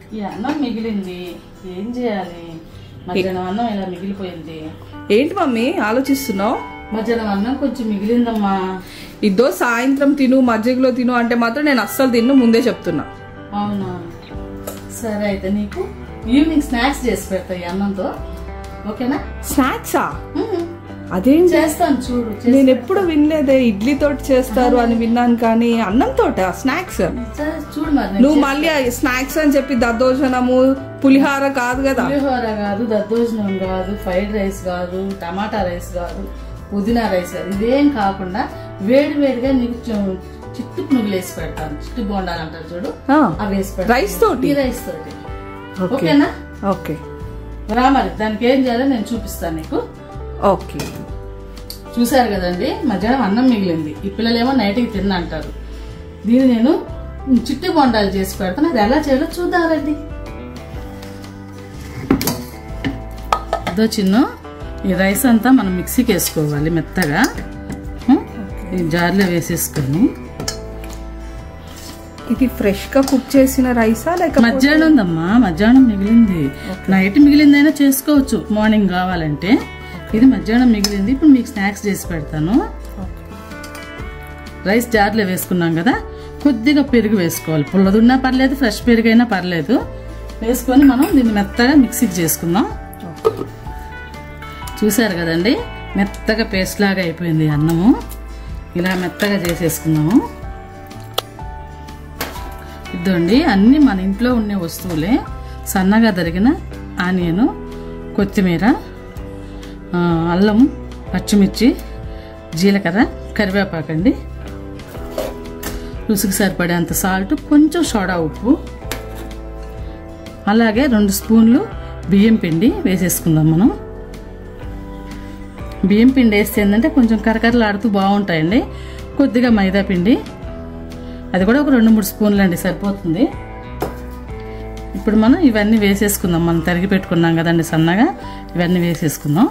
ఈ అన్నం మిగిలింది, ఏం చేయాలి? మధ్యాహ్నం అన్నం ఇలా మిగిలిపోయింది. ఏంటి మమ్మీ ఆలోచిస్తున్నావు? మధ్యాహ్నం అన్నం కొంచెం మిగిలిందమ్మా. ఇదో సాయంత్రం తిను, మజ్జిగలో తిను అంటే మాత్రం నేను అస్సలు తిన్ను, ముందే చెప్తున్నా. అవునా, సరే అయితే నీకు ఈవినింగ్ స్నాక్స్ చేసి పెడతా ఈ అన్నంతో, ఓకేనా? స్నాక్సా? అదేం చేస్తాను చూడు. నేను ఎప్పుడు వినలేదే, ఇడ్లీ తోటి చేస్తారు అని విన్నాను కానీ అన్నం తోట స్నాక్స్? చూడు మరి. నువ్వు మళ్ళీ స్నాక్స్ అని చెప్పి దద్దోజనము పులిహార కాదు కదా? పులిహోర కాదు, దద్దోజనం కాదు, ఫ్రైడ్ రైస్ కాదు, టమాటా రైస్ కాదు, పుదీనా రైస్ కాదు, ఇదేం కాకుండా వేడి వేడిగా నీకు చిట్టు పునుగులు వేసి పెడతాను. చిట్టు బోండాలు అంటారు చూడు, అవి వేసి పెడతాను. రైస్ తోటి? రైస్ తోటి, ఓకేనా? ఓకే రా మరి, దానికి ఏం చేయాలో నేను చూపిస్తాను నీకు. ఓకే. చూసారు కదండి, మధ్యాహ్నం అన్నం మిగిలింది. ఈ పిల్లలేమో నైట్కి తిన్నంటారు. దీన్ని నేను చిట్టు బొండాలు చేసి పెడతాను. అది ఎలా చేయాలో చూద్దామండి. ఇదో చిన్న ఈ రైస్ అంతా మనం మిక్సీకి వేసుకోవాలి మెత్తగా. ఈ జార్లో వేసేసుకొని, ఇది ఫ్రెష్ గా కుక్ చేసిన రైసా లేక? మధ్యాహ్నం ఉందమ్మా, మధ్యాహ్నం మిగిలింది. నైట్ మిగిలిందైనా చేసుకోవచ్చు, మార్నింగ్ కావాలంటే. ఇది మధ్యాహ్నం మిగిలింది, ఇప్పుడు మీకు స్నాక్స్ చేసి పెడతాను. రైస్ జార్లో వేసుకున్నాం కదా, కొద్దిగా పెరుగు వేసుకోవాలి. పుల్లదున్నా పర్లేదు, ఫ్రెష్ పెరుగు అయినా పర్లేదు. వేసుకొని మనం దీన్ని మెత్తగా మిక్సీకి చేసుకుందాం. చూసారు కదండి, మెత్తగా పేస్ట్ లాగా అయిపోయింది అన్నము. ఇలా మెత్తగా చేసేసుకుందాము. ఇదండి అన్నీ మన ఇంట్లో ఉండే వస్తువులే. సన్నగా తరిగిన ఆనియను, కొత్తిమీర, అల్లం, పచ్చిమిర్చి, జీలకర్ర, కరివేపాకండి, రుచికి సరిపడేంత సాల్ట్, కొంచెం సోడా ఉప్పు, అలాగే 2 స్పూన్లు బియ్యం పిండి వేసేసుకుందాం మనం. బియ్యం పిండి వేస్తే ఏంటంటే కొంచెం కరకరలాడుతూ బాగుంటాయండి. కొద్దిగా మైదా పిండి, అది కూడా ఒక 2-3 స్పూన్లు అండి, సరిపోతుంది. ఇప్పుడు మనం ఇవన్నీ వేసేసుకుందాం. మనం తరిగి పెట్టుకున్నాం కదండి సన్నగా, ఇవన్నీ వేసేసుకుందాం.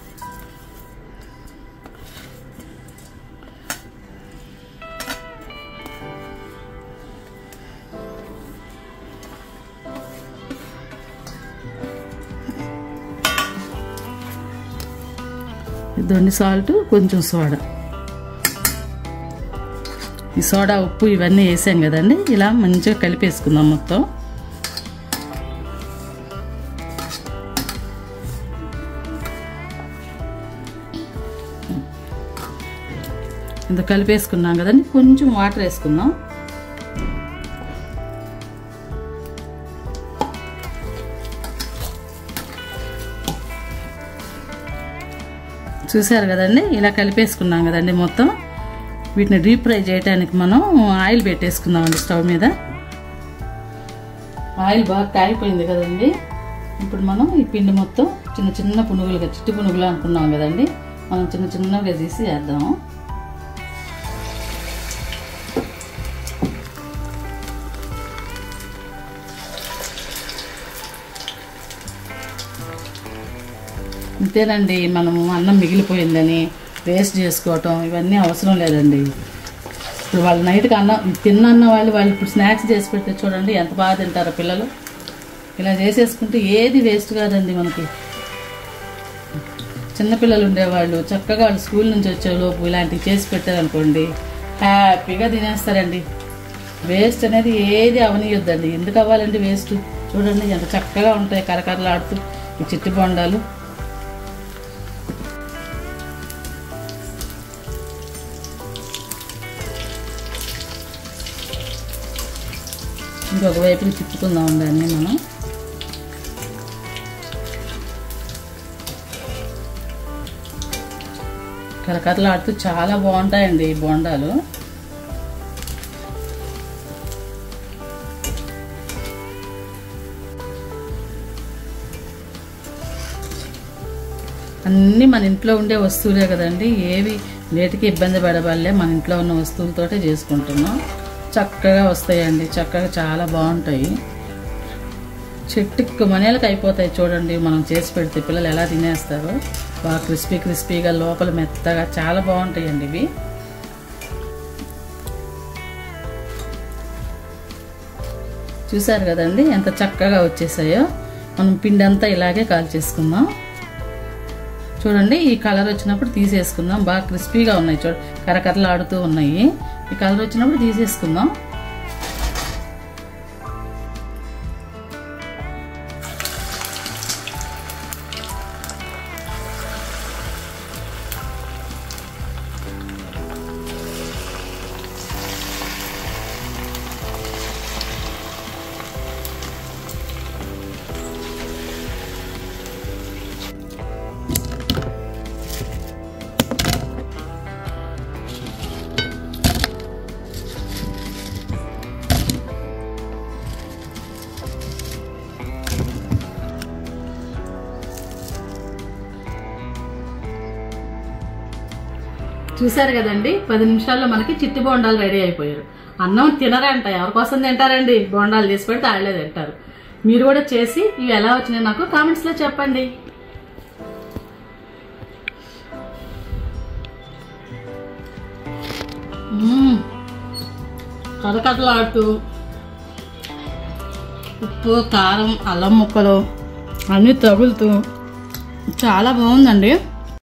ఇదండి సాల్ట్, కొంచెం సోడా, ఈ సోడా ఉప్పు ఇవన్నీ వేసాం కదండి. ఇలా మంచిగా కలిపేసుకుందాం మొత్తం. ఇంత కలిపేసుకున్నాం కదండి, కొంచెం వాటర్ వేసుకుందాం. చూసారు కదండి, ఇలా కలిపేసుకున్నాం కదండి మొత్తం. వీటిని డీప్ ఫ్రై చేయడానికి మనం ఆయిల్ పెట్టేసుకుందామండి స్టవ్ మీద. ఆయిల్ బాగా కాగిపోయింది కదండి. ఇప్పుడు మనం ఈ పిండి మొత్తం చిన్న చిన్న పునుగులుగా, చిట్టు పునుగులు అనుకున్నాం కదండి, మనం చిన్న చిన్నగా తీసి వేద్దాము. అంతేనండి, మనము అన్నం మిగిలిపోయిందని వేస్ట్ చేసుకోవటం ఇవన్నీ అవసరం లేదండి. ఇప్పుడు వాళ్ళు నైట్కి అన్నం తిన్న వాళ్ళు ఇప్పుడు స్నాక్స్ చేసి పెడితే చూడండి ఎంత బాగా తింటారో పిల్లలు. ఇలా చేసేసుకుంటే ఏది వేస్ట్ కాదండి మనకి. చిన్నపిల్లలు ఉండేవాళ్ళు చక్కగా వాళ్ళు స్కూల్ నుంచి వచ్చేలోపు ఇలాంటివి చేసి పెట్టారనుకోండి, హ్యాపీగా తినేస్తారండి. వేస్ట్ అనేది ఏది అవనీయొద్దండి. ఎందుకు అవ్వాలండి వేస్ట్? చూడండి ఎంత చక్కగా ఉంటాయి కరకరలాడుతూ ఈ చిట్టి బొండాలు. ఇంకొక వైపుని తిప్పుకుందాం దాన్ని మనం. కరకరలాడుతూ చాలా బాగుంటాయండి ఈ బొండాలు. అన్నీ మన ఇంట్లో ఉండే వస్తువులే కదండి, ఏవి వేటికి ఇబ్బంది పడవాళ్ళే, మన ఇంట్లో ఉన్న వస్తువులతోటే చేసుకుంటున్నాం. చక్కగా వస్తాయండి, చక్కగా చాలా బాగుంటాయి. చెట్టుకు మనేలకు అయిపోతాయి చూడండి మనం చేసి పెడితే. పిల్లలు ఎలా తినేస్తారో, బాగా క్రిస్పీ క్రిస్పీగా లోపల మెత్తగా చాలా బాగుంటాయండి ఇవి. చూసారు కదండి ఎంత చక్కగా వచ్చేసాయో. మనం పిండి అంతా ఇలాగే కాల్చేసుకుందాం. చూడండి ఈ కలర్ వచ్చినప్పుడు తీసేసుకుందాం. బాగా క్రిస్పీగా ఉన్నాయి, చూడ కరకరలు ఆడుతూ ఉన్నాయి. ఈ కలర్ వచ్చినప్పుడు తీసేసుకుందాం. చూసారు కదండి 10 నిమిషాల్లో మనకి చిట్టి బోండాలు రెడీ అయిపోయారు. అన్నం తినరంట, ఎవరికోసం తింటారండి? బోండాలు చేసి పెడితే వాళ్ళే తింటారు. మీరు కూడా చేసి ఇవి ఎలా వచ్చినాయి నాకు కామెంట్స్లో చెప్పండి. కరకరలాడుతూ ఉప్పు కారం అల్లం ముక్కలు అన్నీ తగులుతూ చాలా బాగుందండి.